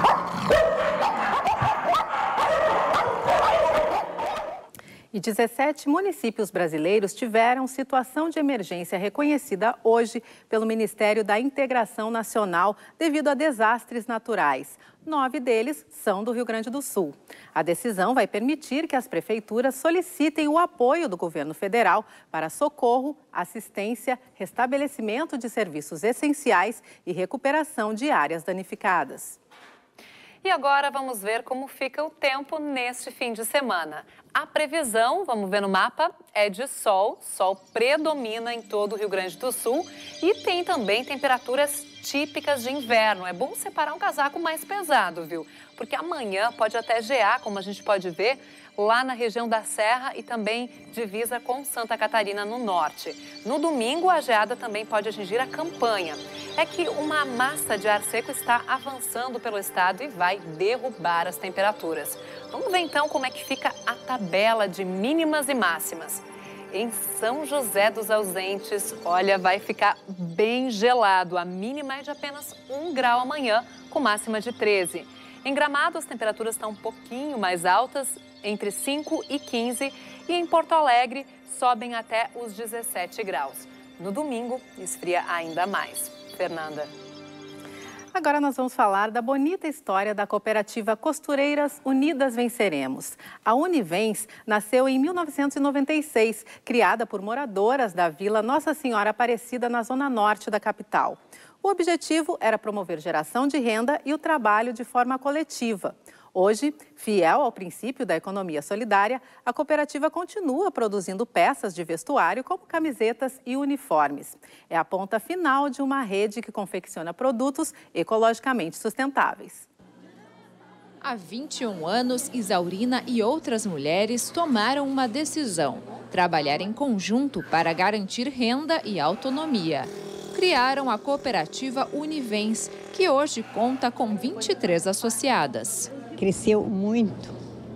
[SPEAKER 2] E 17 municípios brasileiros tiveram situação de emergência reconhecida hoje pelo Ministério da Integração Nacional devido a desastres naturais. 9 deles são do Rio Grande do Sul. A decisão vai permitir que as prefeituras solicitem o apoio do governo federal para socorro, assistência, restabelecimento de serviços essenciais e recuperação de áreas danificadas.
[SPEAKER 3] E agora vamos ver como fica o tempo neste fim de semana. A previsão, vamos ver no mapa, é de sol. Sol predomina em todo o Rio Grande do Sul e tem também temperaturas típicas de inverno. É bom separar um casaco mais pesado, viu? Porque amanhã pode até gear, como a gente pode ver, lá na região da Serra e também divisa com Santa Catarina no norte. No domingo, a geada também pode atingir a Campanha. É que uma massa de ar seco está avançando pelo estado e vai derrubar as temperaturas. Vamos ver então como é que fica a tabela de mínimas e máximas. Em São José dos Ausentes, olha, vai ficar bem gelado. A mínima é de apenas 1 grau amanhã, com máxima de 13. Em Gramado, as temperaturas estão um pouquinho mais altas, entre 5 e 15. E em Porto Alegre, sobem até os 17 graus. No domingo, esfria ainda mais. Fernanda.
[SPEAKER 2] Agora nós vamos falar da bonita história da cooperativa Costureiras Unidas Venceremos. A Univens nasceu em 1996, criada por moradoras da Vila Nossa Senhora Aparecida, na zona norte da capital. O objetivo era promover geração de renda e o trabalho de forma coletiva. Hoje, fiel ao princípio da economia solidária, a cooperativa continua produzindo peças de vestuário como camisetas e uniformes. É a ponta final de uma rede que confecciona produtos ecologicamente sustentáveis.
[SPEAKER 8] Há 21 anos, Isaurina e outras mulheres tomaram uma decisão: trabalhar em conjunto para garantir renda e autonomia. Criaram a cooperativa Univens, que hoje conta com 23 associadas.
[SPEAKER 1] Cresceu muito,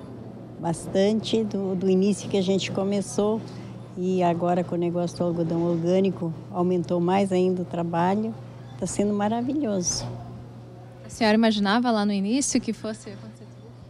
[SPEAKER 1] bastante do início que a gente começou, e agora com o negócio do algodão orgânico aumentou mais ainda o trabalho. Está sendo maravilhoso.
[SPEAKER 8] A senhora imaginava lá no início que fosse acontecer?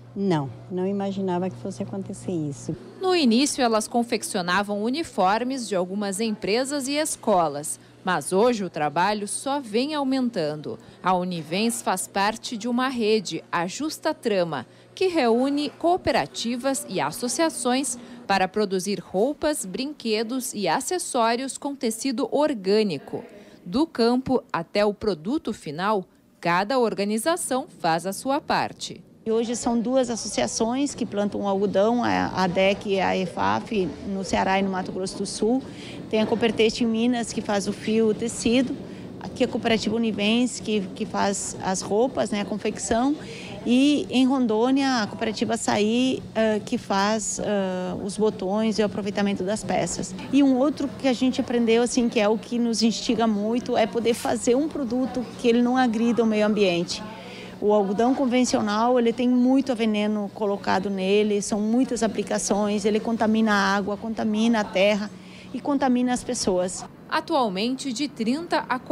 [SPEAKER 1] Não imaginava que fosse acontecer isso.
[SPEAKER 8] No início, elas confeccionavam uniformes de algumas empresas e escolas. Mas hoje o trabalho só vem aumentando. A Univens faz parte de uma rede, a Justa Trama, que reúne cooperativas e associações para produzir roupas, brinquedos e acessórios com tecido orgânico. Do campo até o produto final, cada organização faz a sua parte.
[SPEAKER 1] E hoje são 2 associações que plantam algodão, a ADEC e a EFAF, no Ceará e no Mato Grosso do Sul. Tem a Cooperteste em Minas, que faz o fio, o tecido. Aqui a Cooperativa Univens, que faz as roupas, né, a confecção. E em Rondônia, a Cooperativa Açaí, que faz os botões e o aproveitamento das peças. E um outro que a gente aprendeu, assim, que é o que nos instiga muito, é poder fazer um produto que ele não agrida o meio ambiente. O algodão convencional, ele tem muito veneno colocado nele, são muitas aplicações, ele contamina a água, contamina a terra e contamina as pessoas.
[SPEAKER 8] Atualmente, de 30% a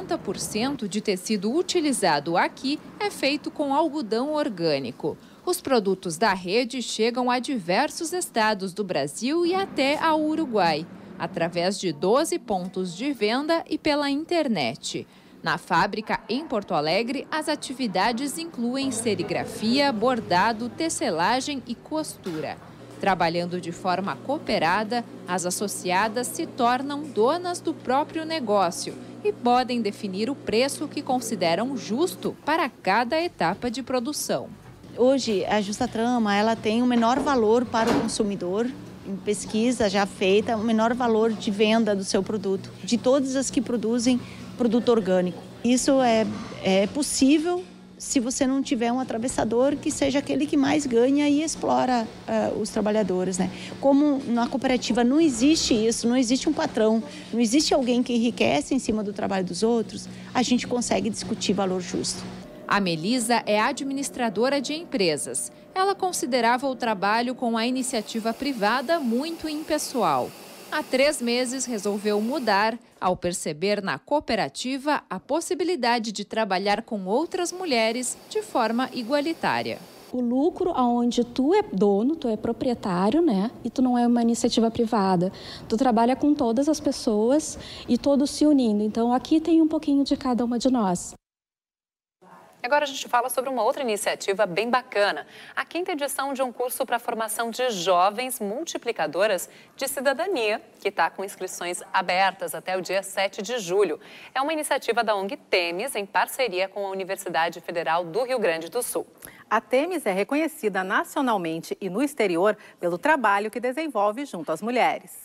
[SPEAKER 8] 40% de tecido utilizado aqui é feito com algodão orgânico. Os produtos da rede chegam a diversos estados do Brasil e até ao Uruguai, através de 12 pontos de venda e pela internet. Na fábrica, em Porto Alegre, as atividades incluem serigrafia, bordado, tecelagem e costura. Trabalhando de forma cooperada, as associadas se tornam donas do próprio negócio e podem definir o preço que consideram justo para cada etapa de produção.
[SPEAKER 1] Hoje, a Justa Trama, ela tem o menor valor para o consumidor, em pesquisa já feita, o menor valor de venda do seu produto, de todas as que produzem produto orgânico. Isso é possível se você não tiver um atravessador que seja aquele que mais ganha e explora os trabalhadores, né? Como na cooperativa não existe isso, não existe um patrão, não existe alguém que enriquece em cima do trabalho dos outros, a gente consegue discutir valor justo.
[SPEAKER 8] A Melisa é administradora de empresas. Ela considerava o trabalho com a iniciativa privada muito impessoal. Há 3 meses resolveu mudar ao perceber na cooperativa a possibilidade de trabalhar com outras mulheres de forma igualitária.
[SPEAKER 22] O lucro onde tu é dono, tu é proprietário, né? E tu não é uma iniciativa privada. Tu trabalha com todas as pessoas e todos se unindo. Então aqui tem um pouquinho de cada uma de nós.
[SPEAKER 3] Agora a gente fala sobre uma outra iniciativa bem bacana, a 5ª edição de um curso para a formação de jovens multiplicadoras de cidadania, que está com inscrições abertas até o dia 7 de julho. É uma iniciativa da ONG Temis, em parceria com a Universidade Federal do Rio Grande do Sul.
[SPEAKER 2] A Temis é reconhecida nacionalmente e no exterior pelo trabalho que desenvolve junto às mulheres.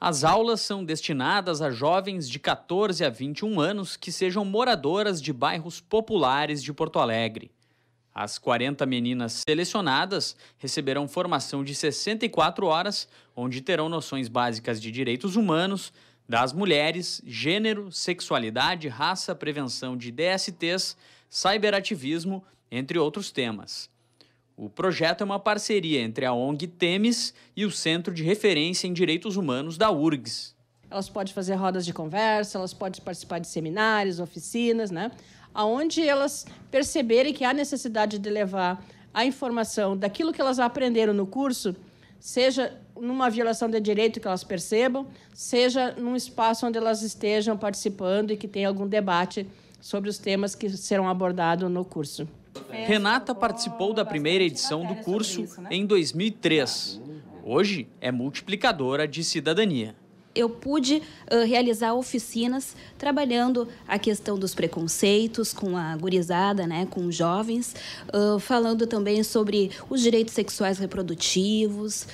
[SPEAKER 5] As aulas são destinadas a jovens de 14 a 21 anos que sejam moradoras de bairros populares de Porto Alegre. As 40 meninas selecionadas receberão formação de 64 horas, onde terão noções básicas de direitos humanos, das mulheres, gênero, sexualidade, raça, prevenção de DSTs, cyberativismo, entre outros temas. O projeto é uma parceria entre a ONG Temis e o Centro de Referência em Direitos Humanos da URGS.
[SPEAKER 6] Elas podem fazer rodas de conversa, elas podem participar de seminários, oficinas, né? Onde elas perceberem que há necessidade de levar a informação daquilo que elas aprenderam no curso, seja numa violação de direito que elas percebam, seja num espaço onde elas estejam participando e que tenha algum debate sobre os temas que serão abordados no curso.
[SPEAKER 5] Renata participou da primeira edição do curso em 2003. Hoje é multiplicadora de cidadania.
[SPEAKER 23] Eu pude realizar oficinas trabalhando a questão dos preconceitos com a gurizada, né, com os jovens, falando também sobre os direitos sexuais reprodutivos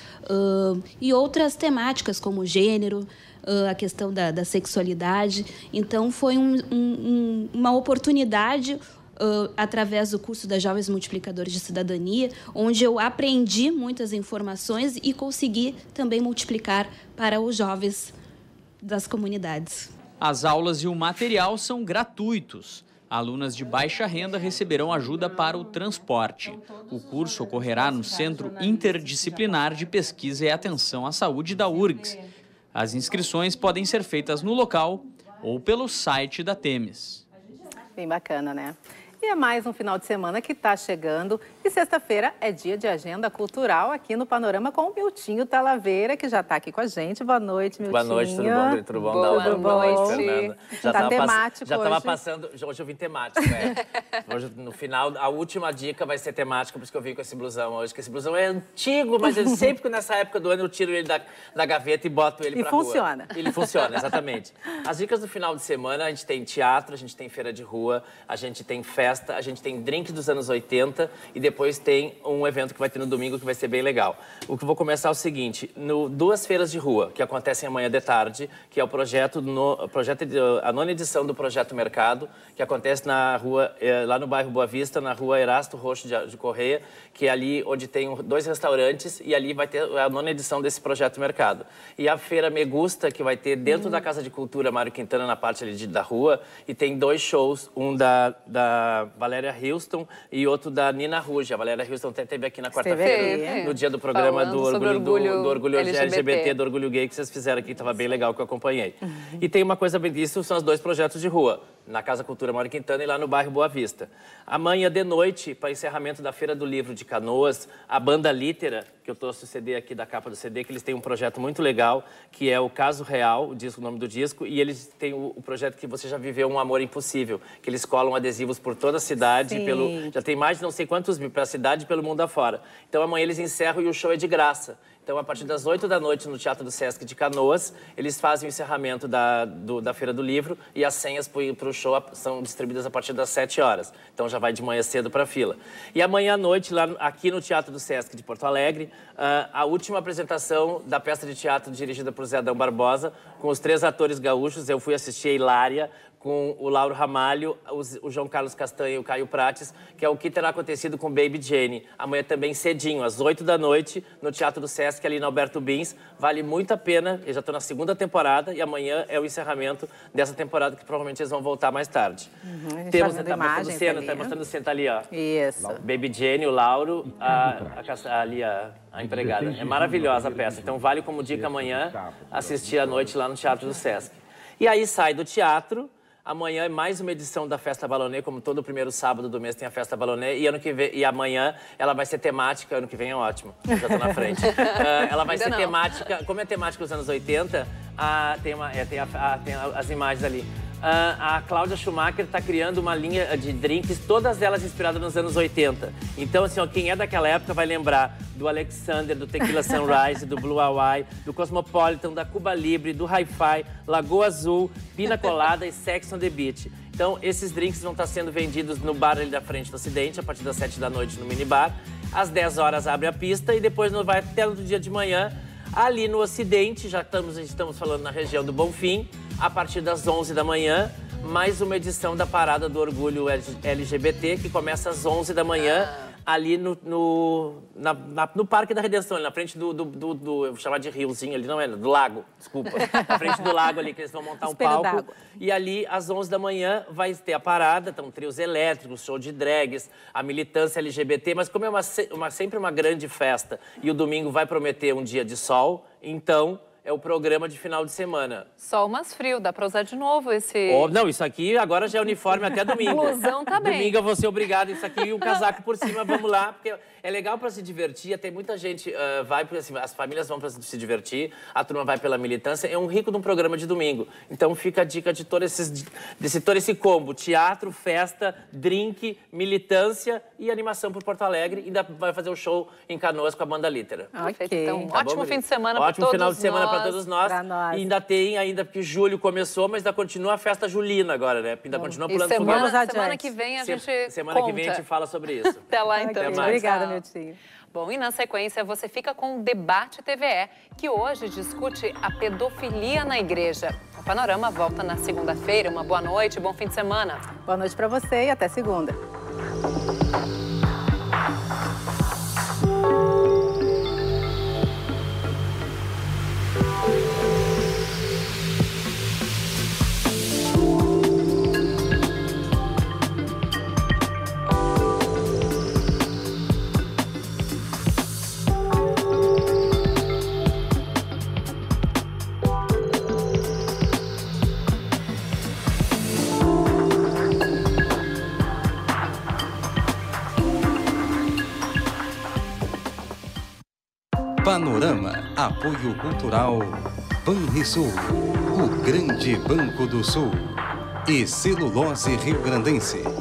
[SPEAKER 23] e outras temáticas como gênero, a questão da sexualidade. Então, foi uma oportunidade através do curso das Jovens Multiplicadores de Cidadania, onde eu aprendi muitas informações e consegui também multiplicar para os jovens das comunidades.
[SPEAKER 5] As aulas e o material são gratuitos. Alunas de baixa renda receberão ajuda para o transporte. O curso ocorrerá no Centro Interdisciplinar de Pesquisa e Atenção à Saúde da URGS. As inscrições podem ser feitas no local ou pelo site da Temis.
[SPEAKER 2] Bem bacana, né? E é mais um final de semana que está chegando. E sexta-feira é dia de agenda cultural aqui no Panorama com o Miltinho Talaveira, que já está aqui com a gente. Boa noite, Miltinho.
[SPEAKER 24] Boa noite, tudo bom? Tudo bom?
[SPEAKER 2] Boa noite.
[SPEAKER 24] Fernanda.
[SPEAKER 2] Está temático
[SPEAKER 24] já estava
[SPEAKER 2] hoje.
[SPEAKER 24] passando... Hoje eu vim temático, né? Hoje, no final, a última dica vai ser temática, por isso que eu vim com esse blusão hoje. Que esse blusão é antigo, mas ele sempre, nessa época do ano, eu tiro ele da gaveta e boto ele pra rua.
[SPEAKER 2] E funciona.
[SPEAKER 24] Ele funciona, exatamente. As dicas do final de semana, a gente tem teatro, a gente tem feira de rua, a gente tem festa, a gente tem drink dos anos 80 e depois tem um evento que vai ter no domingo que vai ser bem legal. O que eu vou começar é o seguinte, duas feiras de rua que acontecem amanhã de tarde, que é o a nona edição do Projeto Mercado, que acontece na rua, lá no bairro Boa Vista, na rua Erasto Roxo de Correia, que é ali onde tem 2 restaurantes e ali vai ter a nona edição desse Projeto Mercado. E a Feira Me Gusta, que vai ter dentro da Casa de Cultura Mário Quintana, na parte ali da rua, e tem 2 shows, um da Valéria Houston e outro da Nina Ruge. A Valéria Houston até esteve aqui na quarta-feira, no dia do programa do orgulho LGBT, do orgulho gay, que vocês fizeram aqui, estava bem legal, que eu acompanhei. E tem uma coisa bem disso, são os 2 projetos de rua, na Casa Cultura Mário Quintana e lá no bairro Boa Vista. Amanhã de noite, para encerramento da Feira do Livro de Canoas, a banda Litera, que eu trouxe o CD aqui da capa do CD, que eles têm um projeto muito legal, que é o Caso Real, o nome do disco, e eles têm o projeto que você já viveu um amor impossível, que eles colam adesivos por toda a cidade, já tem mais de não sei quantos mil para a cidade e pelo mundo afora. Então amanhã eles encerram e o show é de graça. Então, a partir das 8 da noite, no Teatro do Sesc de Canoas, eles fazem o encerramento da Feira do Livro e as senhas para o show são distribuídas a partir das 7 horas. Então, já vai de manhã cedo para a fila. E amanhã à noite, aqui no Teatro do Sesc de Porto Alegre, a última apresentação da peça de teatro dirigida por Zé Adão Barbosa, com os 3 atores gaúchos. Eu fui assistir a Hilária, com o Lauro Ramalho, o João Carlos Castanha e o Caio Prates, que é o que terá acontecido com Baby Jane. Amanhã também cedinho, às 8 da noite, no Teatro do Sesc, ali na Alberto Bins. Vale muito a pena, eu já estou na 2ª temporada e amanhã é o encerramento dessa temporada, que provavelmente eles vão voltar mais tarde.
[SPEAKER 2] Temos
[SPEAKER 24] tá mostrando cena, tá mostrando cena, tá ali, ó.
[SPEAKER 2] Isso.
[SPEAKER 24] Baby Jane, o Lauro, ali a empregada. É maravilhosa a peça, então vale como dica amanhã assistir à noite lá no Teatro do Sesc. E aí sai do teatro. Amanhã é mais uma edição da Festa Baloné, como todo primeiro sábado do mês tem a Festa Baloné. E amanhã ela vai ser temática, ano que vem é ótimo, eu já tô na frente. Ela vai ser temática, como é temática dos anos 80, tem as imagens ali. A Cláudia Schumacher está criando uma linha de drinks, todas elas inspiradas nos anos 80. Então, assim, ó, quem é daquela época vai lembrar do Alexander, do Tequila Sunrise, do Blue Hawaii, do Cosmopolitan, da Cuba Libre, do Hi-Fi, Lagoa Azul, Pina Colada e Sex on the Beach. Então, esses drinks vão estar sendo vendidos no bar ali da frente do Ocidente, a partir das 7 da noite no minibar. Às 10 horas abre a pista e depois vai até no dia de manhã. Ali no Ocidente, já estamos falando na região do Bonfim, a partir das 11 da manhã, mais uma edição da Parada do Orgulho LGBT, que começa às 11 da manhã, ali no Parque da Redenção, ali na frente do eu vou chamar de riozinho ali, não é, do lago, desculpa. Na frente do lago ali, que eles vão montar um palco. E ali, às 11 da manhã, vai ter a parada, então trios elétricos, show de drags, a militância LGBT, mas como é sempre uma grande festa e o domingo vai prometer um dia de sol, então é o programa de final de semana.
[SPEAKER 3] Sol, mas frio, dá pra usar de novo esse...
[SPEAKER 24] Não, isso aqui agora já é uniforme até domingo.
[SPEAKER 3] Blusão tá bem.
[SPEAKER 24] Domingo eu vou ser obrigado, isso aqui e um casaco por cima, vamos lá, porque é legal para se divertir, tem muita gente vai, porque assim, as famílias vão para se divertir, a turma vai pela militância, é um rico de um programa de domingo. Então fica a dica de todo esse combo, teatro, festa, drink, militância e animação por Porto Alegre, e ainda vai fazer o show em Canoas com a Banda Litera.
[SPEAKER 3] Ok, então tá ótimo fim de semana para todos nós.
[SPEAKER 24] Ótimo final de semana para todos nós. E ainda tem, porque julho começou, mas ainda continua a festa julina agora, né? Ainda continua pulando fogueira.
[SPEAKER 3] Semana que vem a gente
[SPEAKER 24] Semana que vem a gente fala sobre isso.
[SPEAKER 3] Até lá, então.
[SPEAKER 24] Até mais.
[SPEAKER 2] Obrigada, meu tio.
[SPEAKER 3] Bom, e na sequência você fica com o Debate TVE, que hoje discute a pedofilia na igreja. O Panorama volta na segunda-feira. Uma boa noite, bom fim de semana.
[SPEAKER 2] Boa noite para você e até segunda.
[SPEAKER 4] Panorama, apoio cultural Banrisul, o grande banco do Sul, e Celulose Riograndense.